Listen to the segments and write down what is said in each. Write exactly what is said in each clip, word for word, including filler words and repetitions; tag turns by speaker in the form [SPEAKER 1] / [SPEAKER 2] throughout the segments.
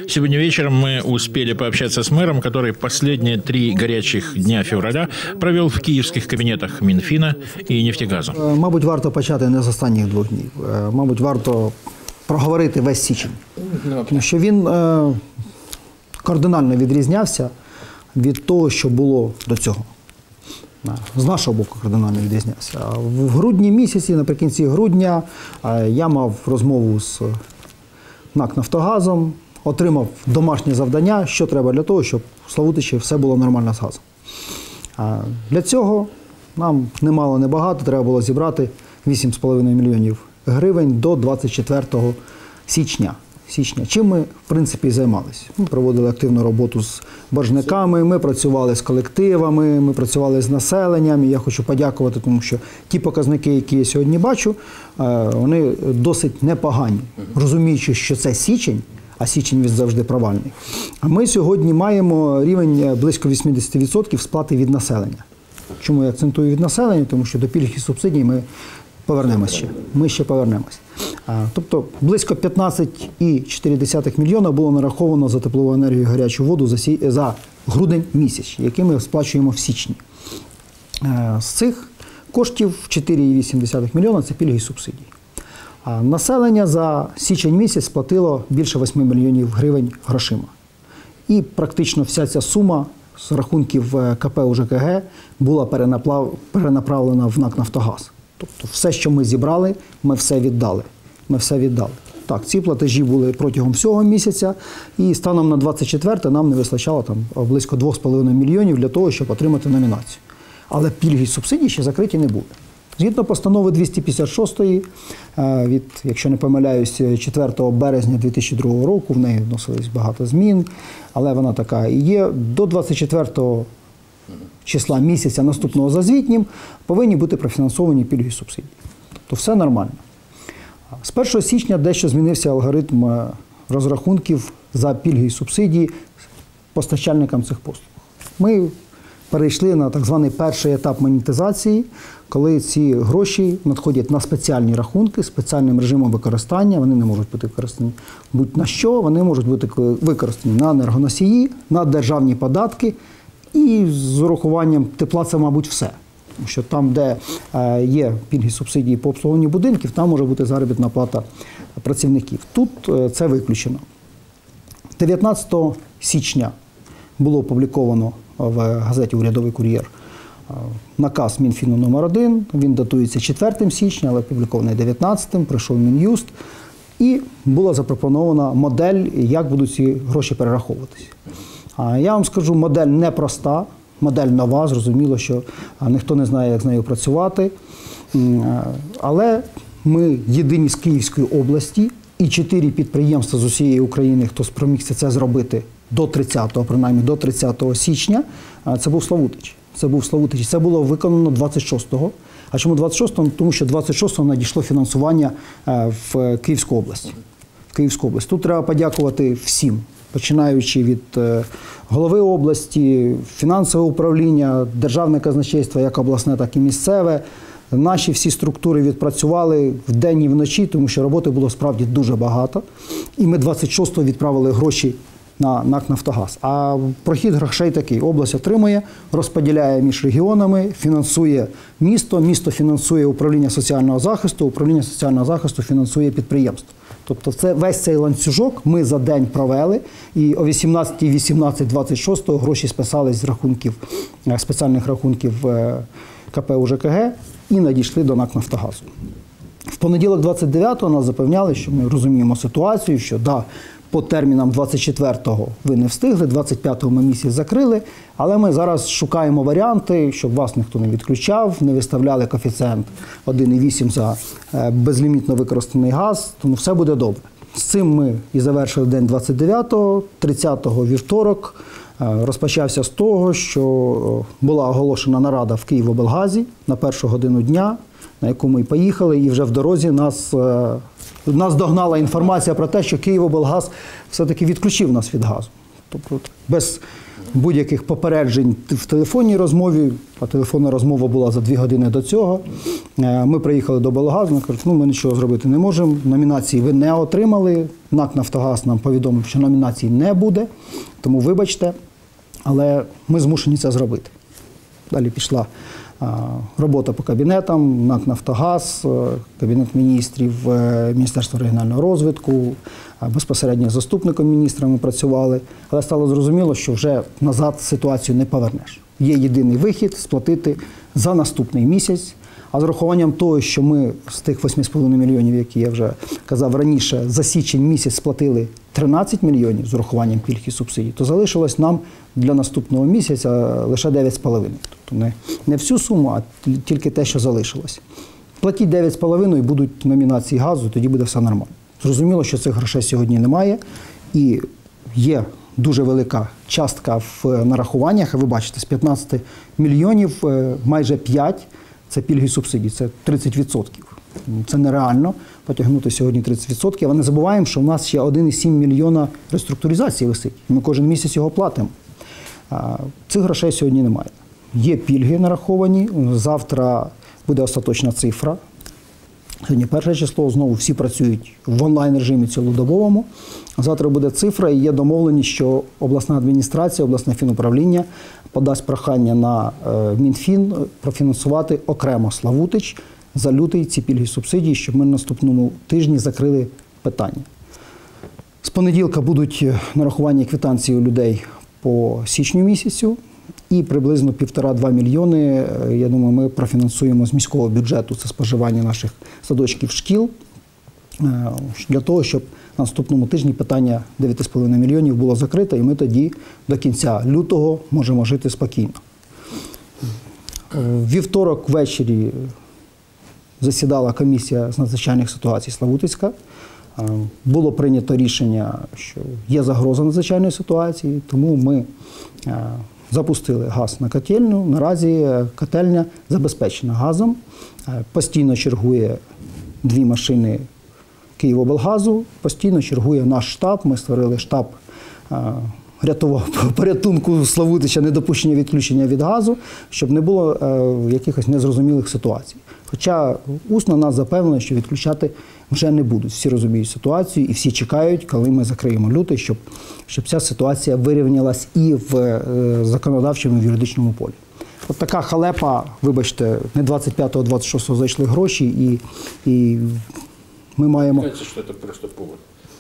[SPEAKER 1] Сегодня вечером мы успели пообщаться с мэром, который последние три горячих дня февраля провел в київських кабінетах Мінфіна і Нефтегазу.
[SPEAKER 2] Мабуть, варто почати не з останніх двох днів. Мабуть, варто проговорити весь січень. Тому що він е, кардинально відрізнявся від того, що було до цього. З нашого боку кардинально відрізнявся. В грудні місяці, наприкінці грудня, я мав розмову з НАК «Нафтогазом», отримав домашнє завдання, що треба для того, щоб в Славутичі все було нормально з газом. Для цього нам немало, небагато, треба було зібрати вісім з половиною мільйонів гривень до двадцять четвертого січня. Січня. Чим ми, в принципі, і займалися. Ми проводили активну роботу з боржниками, ми працювали з колективами, ми працювали з населенням. І я хочу подякувати, тому що ті показники, які я сьогодні бачу, вони досить непогані. Розуміючи, що це січень, а січень він завжди провальний. А ми сьогодні маємо рівень близько вісімдесят відсотків сплати від населення. Чому я акцентую від населення? Тому що до пільг і субсидій ми повернемося ще. Ми ще повернемось. Тобто близько п'ятнадцять цілих чотири десятих мільйона було нараховано за теплову енергію і гарячу воду за, сі... за грудень місяць, який ми сплачуємо в січні. З цих коштів чотири цілих вісім десятих мільйона – це пільги і субсидії. А населення за січень місяць сплатило більше восьми мільйонів гривень грошима. І практично вся ця сума з рахунків КП УЖКГ була перенаправлена в НАК «Нафтогаз». Тобто все, що ми зібрали, ми все віддали. Ми все віддали. Так, ці платежі були протягом всього місяця, і станом на двадцять четверте нам не вистачало там близько двох з половиною мільйонів для того, щоб отримати номінацію. Але пільги і субсидії ще закриті не були. Згідно постанови двісті п'ятдесят шостої від, якщо не помиляюсь, четвертого березня дві тисячі другого року, в неї вносились багато змін, але вона така і є, до двадцять четвертого числа місяця наступного за звітнім повинні бути профінансовані пільги і субсидії. Тобто все нормально. З першого січня дещо змінився алгоритм розрахунків за пільги і субсидії постачальникам цих послуг. Ми перейшли на так званий перший етап монетизації, коли ці гроші надходять на спеціальні рахунки, спеціальним режимом використання. Вони не можуть бути використані будь-на що, вони можуть бути використані на енергоносії, на державні податки. І з урахуванням тепла це, мабуть, все. Тому що там, де є пільги субсидії по обслуговуванню будинків, там може бути заробітна плата працівників. Тут це виключено. дев'ятнадцятого січня було опубліковано в газеті «Урядовий кур'єр» наказ Мінфіну номер один. Він датується четвертого січня, але опублікований дев'ятнадцятого, прийшов Мін'юст. І була запропонована модель, як будуть ці гроші перераховуватися. Я вам скажу, модель непроста, модель нова, зрозуміло, що ніхто не знає, як з нею працювати. Але ми єдині з Київської області і чотири підприємства з усієї України, хто спромігся це зробити до тридцятого, принаймні до тридцятого січня, це був Славутич. Це був Славутич. Це було виконано двадцять шостого. А чому двадцять шостого? Тому що двадцять шостого надійшло фінансування в Київську область. В Київську область. Тут треба подякувати всім. Починаючи від голови області, фінансове управління, державне казначейство, як обласне, так і місцеве. Наші всі структури відпрацювали вдень і вночі, тому що роботи було справді дуже багато. І ми двадцять шостого відправили гроші на НАК «Нафтогаз». А прохід грошей такий. Область отримує, розподіляє між регіонами, фінансує місто, місто фінансує управління соціального захисту, управління соціального захисту фінансує підприємство. Тобто це, весь цей ланцюжок ми за день провели, і о вісімнадцятій вісімнадцять двадцять шостого гроші списались з рахунків, спеціальних рахунків КП УЖКГ і надійшли до НАК «Нафтогазу». В понеділок двадцять дев'ятого нас запевняли, що ми розуміємо ситуацію, що да, по термінам двадцять четвертого ви не встигли, двадцять п'ятого ми місяць закрили, але ми зараз шукаємо варіанти, щоб вас ніхто не відключав, не виставляли коефіцієнт один цілих вісім за безлімітно використаний газ, тому все буде добре. З цим ми і завершили день двадцять дев'ятого, тридцятого вівторок. Розпочався з того, що була оголошена нарада в Києвоблгазі на першу годину дня, на яку ми поїхали, і вже в дорозі нас, нас догнала інформація про те, що Київоблгаз все-таки відключив нас від газу. Тобто без будь-яких попереджень в телефонній розмові, а телефонна розмова була за дві години до цього. Ми приїхали до Белгазу, ми кажуть, ну ми нічого зробити не можемо, номінації ви не отримали, НАК «Нафтогаз» нам повідомив, що номінацій не буде, тому вибачте, але ми змушені це зробити. Далі пішла робота по кабінетам, НАК «Нафтогаз», Кабінет міністрів, Міністерство регіонального розвитку, безпосередньо з заступником міністра ми працювали, але стало зрозуміло, що вже назад ситуацію не повернеш. Є єдиний вихід – сплатити за наступний місяць, а з урахуванням того, що ми з тих восьми з половиною мільйонів, які я вже казав раніше, за січень місяць сплатили тринадцять мільйонів з урахуванням пільг і субсидій, то залишилось нам для наступного місяця лише дев'ять з половиною. Тобто не, не всю суму, а тільки те, що залишилось. Платіть дев'ять з половиною, будуть номінації газу, тоді буде все нормально. Зрозуміло, що цих грошей сьогодні немає, і є дуже велика частка в нарахуваннях. Ви бачите, з п'ятнадцяти мільйонів майже п'ять – це пільги і субсидії, це тридцять відсотків. Це нереально потягнути сьогодні тридцять відсотків. Але не забуваємо, що у нас ще один цілих сім мільйона реструктуризації висить. Ми кожен місяць його платимо. Цих грошей сьогодні немає. Є пільги нараховані, завтра буде остаточна цифра. Сьогодні перше число, знову всі працюють в онлайн-режимі цілодобовому. Завтра буде цифра і є домовленість, що обласна адміністрація, обласне фінуправління подасть прохання на Мінфін профінансувати окремо Славутич за лютий ці пільги і субсидії, щоб ми на наступному тижні закрили питання. З понеділка будуть нарахування квитанції у людей по січню місяцю. І приблизно півтора-два мільйони, я думаю, ми профінансуємо з міського бюджету, це споживання наших садочків, шкіл, для того, щоб на наступному тижні питання дев'ять з половиною мільйонів було закрите, і ми тоді до кінця лютого можемо жити спокійно. Вівторок ввечері засідала комісія з надзвичайних ситуацій Славутицька. Було прийнято рішення, що є загроза надзвичайної ситуації, тому ми запустили газ на котельню. Наразі котельня забезпечена газом. Постійно чергує дві машини Києвоблгазу, постійно чергує наш штаб. Ми створили штаб рятував порятунку Славутича, недопущення відключення від газу, щоб не було е, якихось незрозумілих ситуацій. Хоча усно нас запевнено, що відключати вже не будуть. Всі розуміють ситуацію і всі чекають, коли ми закриємо лютий, щоб, щоб ця ситуація вирівнялась і в е, законодавчому, і в юридичному полі. От така халепа, вибачте, не двадцять п'ятого двадцять шостого зайшли гроші, і, і ми маємо...
[SPEAKER 1] Кажется, що це просто повод.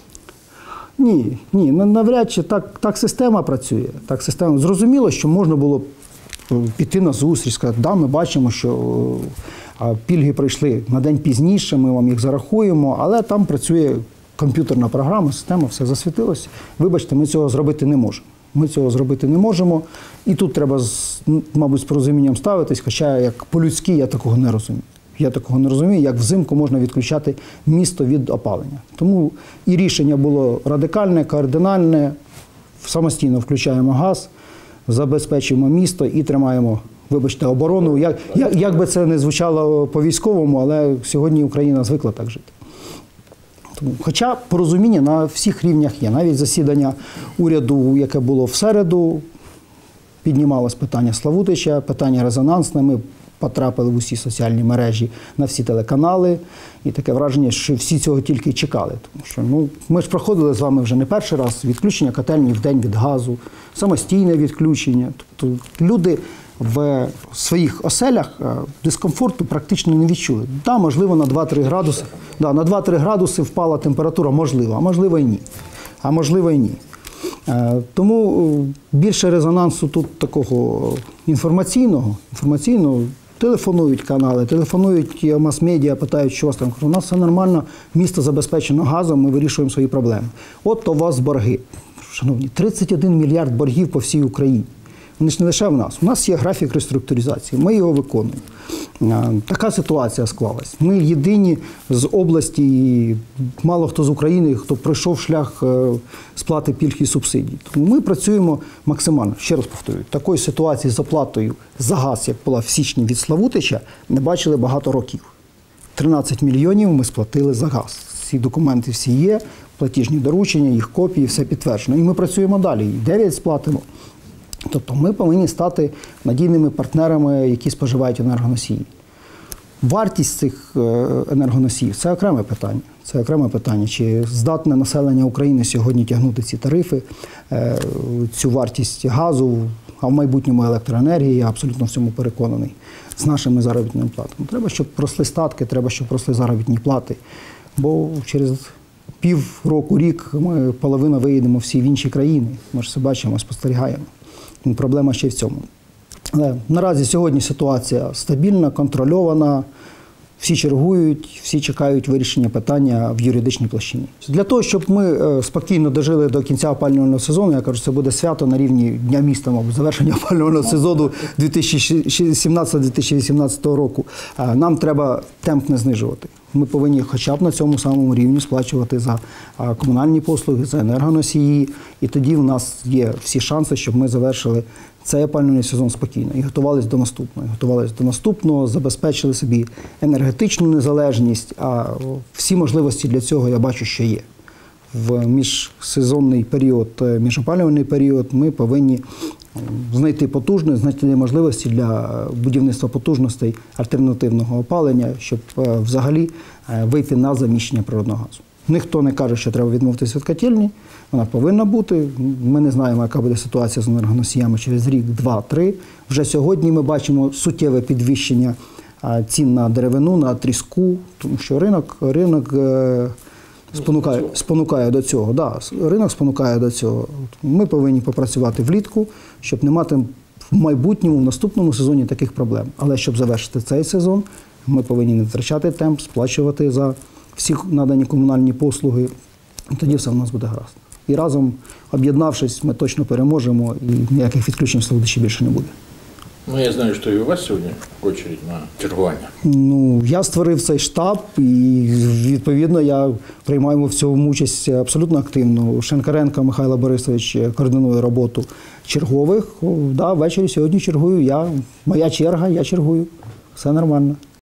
[SPEAKER 2] Ні, ні, навряд чи так, так система працює. Так система. Зрозуміло, що можна було піти на зустріч, сказати, да, ми бачимо, що пільги прийшли на день пізніше, ми вам їх зарахуємо, але там працює комп'ютерна програма, система, все засвітилось. Вибачте, ми цього зробити не можемо. Ми цього зробити не можемо. І тут треба, мабуть, з порозумінням ставитись, хоча як по-людськи я такого не розумію. Я такого не розумію, як взимку можна відключати місто від опалення. Тому і рішення було радикальне, кардинальне. Самостійно включаємо газ, забезпечуємо місто і тримаємо, вибачте, оборону. Як, як, як би це не звучало по-військовому, але сьогодні Україна звикла так жити. Тому, хоча порозуміння на всіх рівнях є. Навіть засідання уряду, яке було в середу, піднімалось питання Славутича, питання резонансне. Ми потрапили в усі соціальні мережі, на всі телеканали. І таке враження, що всі цього тільки чекали. Тому що ну, ми ж проходили з вами вже не перший раз відключення котельні в день від газу, самостійне відключення. Тобто люди в своїх оселях дискомфорту практично не відчули. Да, можливо, на два-три градуси, да, на два-три градуси впала температура, можливо, а можливо і ні. А можливо і ні. Тому більше резонансу тут такого інформаційного, інформаційного. Телефонують канали, телефонують мас-медіа, питають, що у вас там. У нас все нормально, місто забезпечено газом, ми вирішуємо свої проблеми. От то у вас борги. Шановні, тридцять один мільярд боргів по всій Україні. Вони ж не лише в нас. У нас є графік реструктуризації, ми його виконуємо. Така ситуація склалась. Ми єдині з області, і мало хто з України, хто пройшов шлях сплати пільг і субсидій. Тому ми працюємо максимально. Ще раз повторюю, такої ситуації з оплатою за газ, як була в січні від Славутича, не бачили багато років. тринадцять мільйонів ми сплатили за газ. Ці документи всі є, платіжні доручення, їх копії, все підтверджено. І ми працюємо далі, і дев'ять сплатимо. Тобто ми повинні стати надійними партнерами, які споживають енергоносії. Вартість цих енергоносіїв – це окреме питання. Це окреме питання, чи здатне населення України сьогодні тягнути ці тарифи, цю вартість газу, а в майбутньому електроенергії, я абсолютно в цьому переконаний, з нашими заробітними платами. Треба, щоб росли статки, треба, щоб росли заробітні плати, бо через пів року, рік ми половину виїдемо всі в інші країни. Ми ж це бачимо, спостерігаємо. Проблема ще й в цьому. Але наразі сьогодні ситуація стабільна, контрольована, всі чергують, всі чекають вирішення питання в юридичній площині. Для того, щоб ми спокійно дожили до кінця опалювального сезону, я кажу, це буде свято на рівні Дня міста, мабуть, завершення опалювального сезону дві тисячі сімнадцятого - дві тисячі вісімнадцятого року, нам треба темп не знижувати. Ми повинні хоча б на цьому самому рівні сплачувати за комунальні послуги, за енергоносії, і тоді в нас є всі шанси, щоб ми завершили цей опалювальний сезон спокійно і готувалися до наступного. І готувалися до наступного, забезпечили собі енергетичну незалежність, а всі можливості для цього я бачу, що є. В міжсезонний період, міжопалювальний період ми повинні знайти потужність, знайти можливості для будівництва потужностей альтернативного опалення, щоб взагалі вийти на заміщення природного газу. Ніхто не каже, що треба відмовитися від котельні, вона повинна бути. Ми не знаємо, яка буде ситуація з енергоносіями через рік, два, три. Вже сьогодні ми бачимо суттєве підвищення цін на деревину, на тріску, тому що ринок, ринок спонукає, спонукає до цього. Да, ринок спонукає до цього. Ми повинні попрацювати влітку, щоб не мати в майбутньому, в наступному сезоні таких проблем. Але щоб завершити цей сезон, ми повинні не втрачати темп, сплачувати за всі надані комунальні послуги, і тоді все в нас буде гаразд. І разом, об'єднавшись, ми точно переможемо, і ніяких відключень Славутичі більше не буде.
[SPEAKER 1] Ну, я знаю, що і у вас сьогодні очередь на чергування.
[SPEAKER 2] Ну, я створив цей штаб, і, відповідно, я приймаю в цьому участь абсолютно активно. Шинкаренко Михайло Борисович координує роботу чергових. Да, ввечері сьогодні чергую я. Моя черга, я чергую. Все нормально.